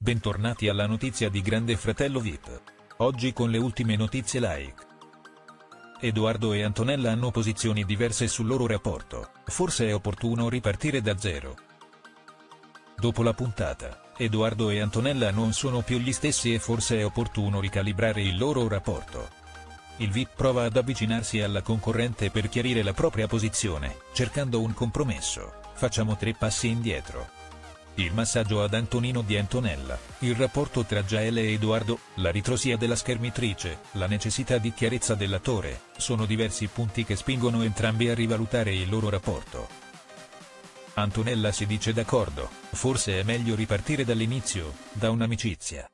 Bentornati alla notizia di Grande Fratello VIP. Oggi con le ultime notizie like. Edoardo e Antonella hanno posizioni diverse sul loro rapporto, forse è opportuno ripartire da zero. Dopo la puntata, Edoardo e Antonella non sono più gli stessi e forse è opportuno ricalibrare il loro rapporto. Il VIP prova ad avvicinarsi alla concorrente per chiarire la propria posizione, cercando un compromesso. Facciamo 3 passi indietro. Il massaggio ad Antonino di Antonella, il rapporto tra Gaele e Edoardo, la ritrosia della schermitrice, la necessità di chiarezza dell'attore, sono diversi punti che spingono entrambi a rivalutare il loro rapporto. Antonella si dice d'accordo, forse è meglio ripartire dall'inizio, da un'amicizia.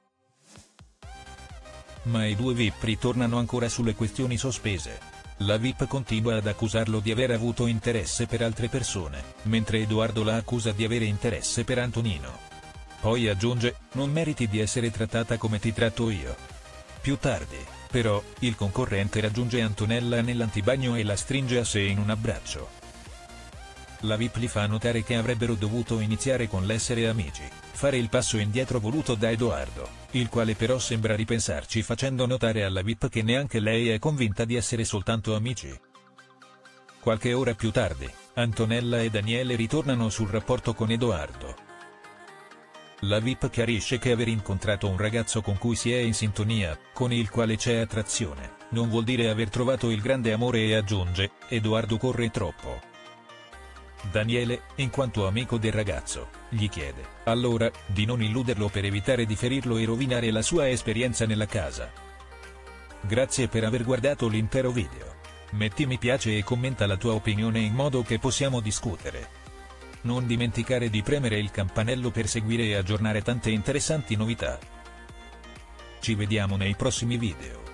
Ma i due VIP ritornano ancora sulle questioni sospese. La VIP continua ad accusarlo di aver avuto interesse per altre persone, mentre Edoardo la accusa di avere interesse per Antonino. Poi aggiunge, non meriti di essere trattata come ti tratto io. Più tardi, però, il concorrente raggiunge Antonella nell'antibagno e la stringe a sé in un abbraccio. La VIP gli fa notare che avrebbero dovuto iniziare con l'essere amici, fare il passo indietro voluto da Edoardo, il quale però sembra ripensarci facendo notare alla VIP che neanche lei è convinta di essere soltanto amici. Qualche ora più tardi, Antonella e Daniele ritornano sul rapporto con Edoardo. La VIP chiarisce che aver incontrato un ragazzo con cui si è in sintonia, con il quale c'è attrazione, non vuol dire aver trovato il grande amore e aggiunge, Edoardo corre troppo. Daniele, in quanto amico del ragazzo, gli chiede, allora, di non illuderlo per evitare di ferirlo e rovinare la sua esperienza nella casa. Grazie per aver guardato l'intero video. Metti mi piace e commenta la tua opinione in modo che possiamo discutere. Non dimenticare di premere il campanello per seguire e aggiornare tante interessanti novità. Ci vediamo nei prossimi video.